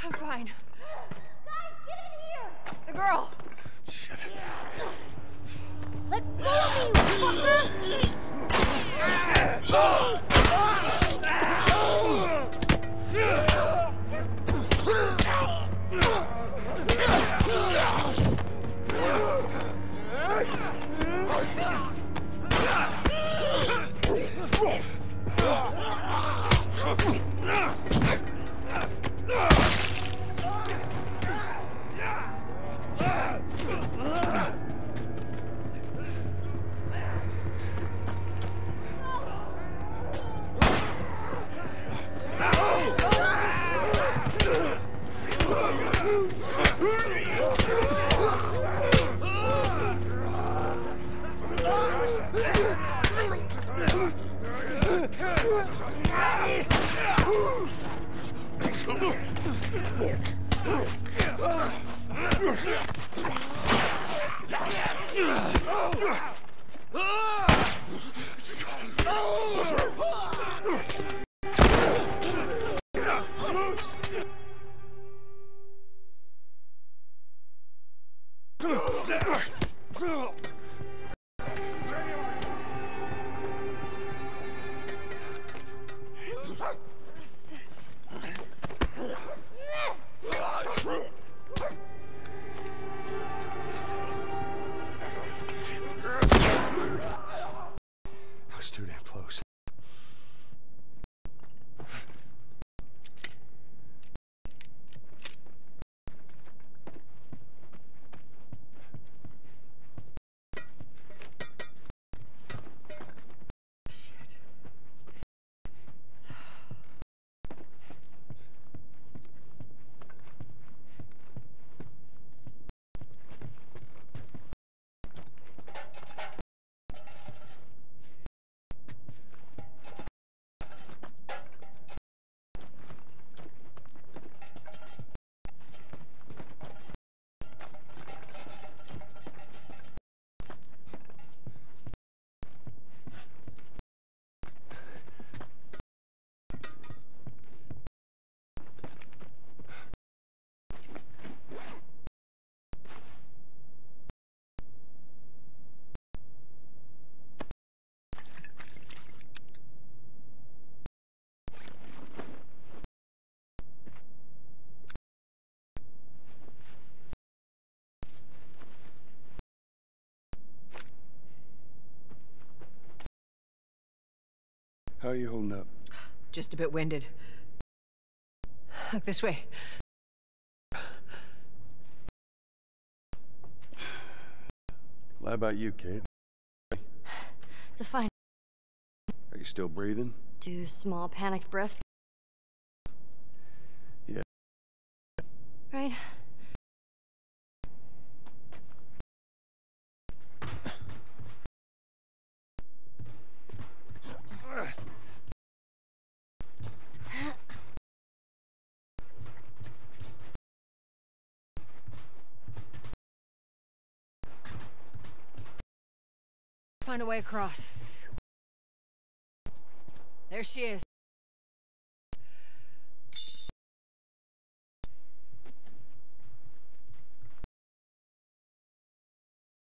I'm fine. Guys, get in here! The girl! Shit. Let go of me, you fucker! I was too damn close. How are you holding up? Just a bit winded. Look this way. Well, how about you, Kate? Define. Are you still breathing? Do small panicked breaths. Yeah. Right? Find a way across. There she is.